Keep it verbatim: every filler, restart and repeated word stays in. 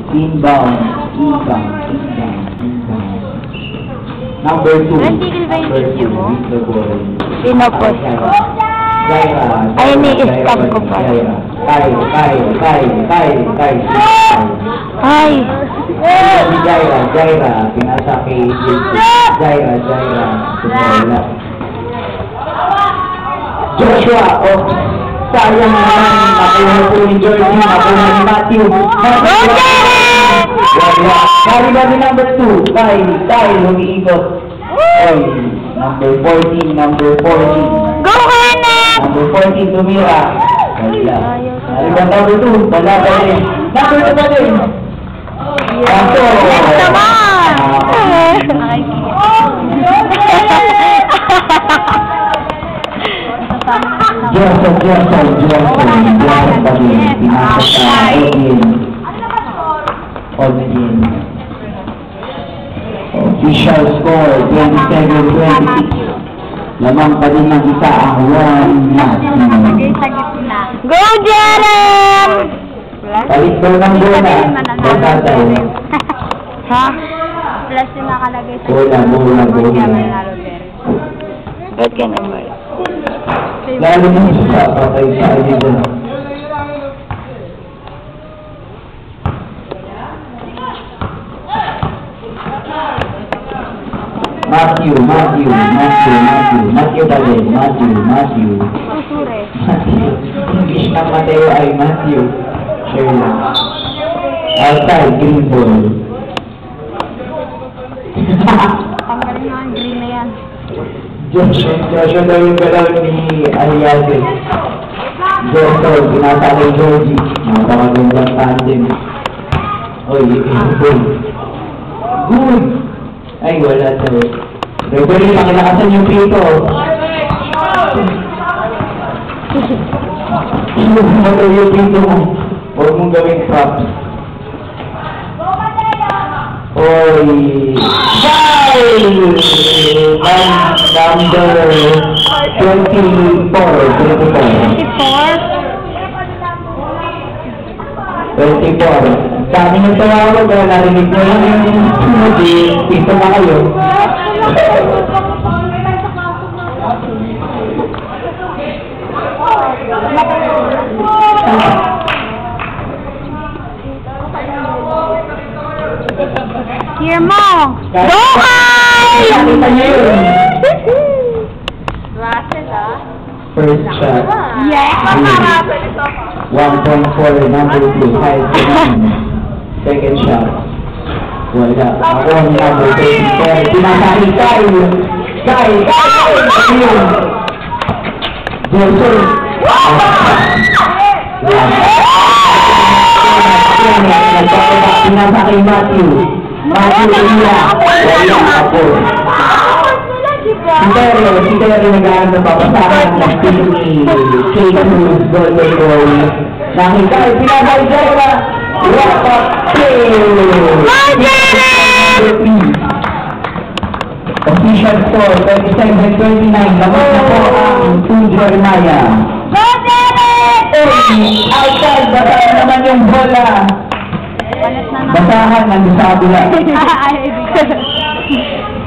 Inbound. Inbound. Inbound. Inbound. Number two. Natigil ba yung video mo? With the ball. Pinopost ko. Jaira. Ay, ni-stop ko pa. Jaira. Kay, kay, kay, kay, kay. Ay! Si Jaira, Jaira. Pinasa kay Jaira, Jaira. Jaira. Joshua, oh. Sayang naman. Nakuha po ni Georgie. Nakuha ni Matthew. Jaira. Carry body number two. Kay, kay. Lumiikot. Oy. Number fourteen, number fourteen. Go, Hannah! Number fourteen, tumira. Wala. Arriba number two, wala pa rin. Number two pa rin. Kaso. Yes naman! Joseph, Joseph, Joseph. Joseph pa rin. Pinasok sa Odin. Odin. Official score, twenty-seven twenty-six. Lamang pa din ng isa ang one match. Go, Jerem! Palit daw ng bola. Batatay. Ha? Plus yung nakalagay sa Bola, bola, bola. Ba't ka naman? Lalo mo sa patay sa ayun. Matthew, Matthew, Matthew, Matthew, Matthew ba din? Matthew, Matthew. Matthew. English na Mateo ay Matthew. Share lang. Outside, green ball. Tanggalin mo ang green na yan. Joshua, Joshua daw yung galaw ni Aliade. Joshua, pinasa kay Georgie. Napakagandang tandem. Oy, green ball. Good! Ay, wala sa referee, pakilakasan yung pito. Ano yung pito mo? Huwag mong gawing props. Oy! Foul! Number twenty-four. twenty-four? twenty-four. Dami ng tawag, kaya narinig nyo lang yung hindi, pito na kayo. Here mo! Go, Kyle! Nakita nyo yun. Russell, ah. First shot. Yes! one point four, number two, high second shot. Wala. Ako ang number twenty-four. Pinasari Kyle. Kyle. Kyle. Johnson. Pinasari Matthew. Matthew Ila. Wala ako. Si Terry. Si Terry nag-aaral na papasahan ng team ni K two Golden Boy. Nakita ay pinasari Jaira. Wrap up kill! Official score, thirty-seven twenty-nine. Labas na po ang two Jeremiah. Go, Jerem! Outside, basahan naman yung bola. Basahan, nandun sa kabila. Ay,